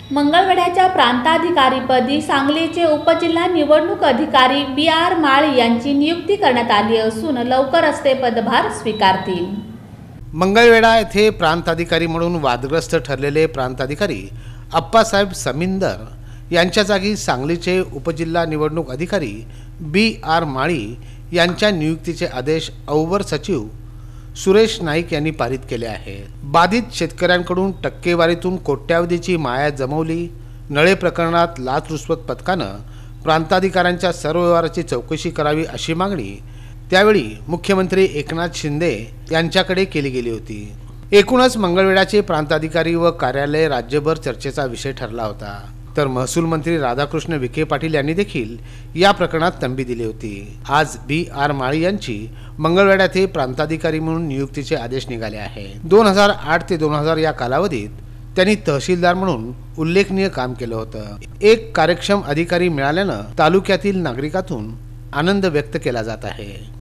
मंगळवेढ्याच्या प्रांताधिकारीपदी सांगलीचे उपजिल्हा निवडणूक अधिकारी BR माळी यांची नियुक्ती करण्यात आली असून लवकरच ते पदभार स्वीकारतील। मंगळवेढा येथे प्रांताधिकारी म्हणून वादग्रस्त ठरलेले प्रांताधिकारी अप्पासाहेब समिंदर यांच्या जागी सांगलीचे उपजिल्हा निवडणूक अधिकारी BR माळी यांच्या नियुक्तीचे आदेश अवर सचिव सुरेश नाईक यांनी पारित केले आहेत। बाधित शेतकऱ्यांकडून टक्केवारीतून कोट्यावधीची माया जमवली, नळे प्रकरणात लाचलुचपत पथकानं प्रांताधिकाऱ्यांच्या सर्व व्यवहाराची चौकशी करावी अशी मागणी त्यावेळी मुख्यमंत्री एकनाथ शिंदे यांच्याकडे केली गेली होती। एकूणच मंगळवेढ्याचे प्रांताधिकारी व कार्यालय राज्यभर चर्चेचा विषय ठरला होता। तर महसूल मंत्री राधाकृष्ण विखे पाटील यांनी देखील या प्रकरणात तंबी दिली होती। आज BR माळी यांची मंगळवेढ्यात प्रांताधिकारी म्हणून नियुक्तीचे आदेश निघाले आहेत। 2008 ते 2000 या कालावधीत त्यांनी तहसीलदार म्हणून उल्लेखनीय काम केलं होतं। एक कार्यक्षम अधिकारी मिळाल्यानं तालुक्यातील नागरिकातून आनंद व्यक्त केला जात आहे।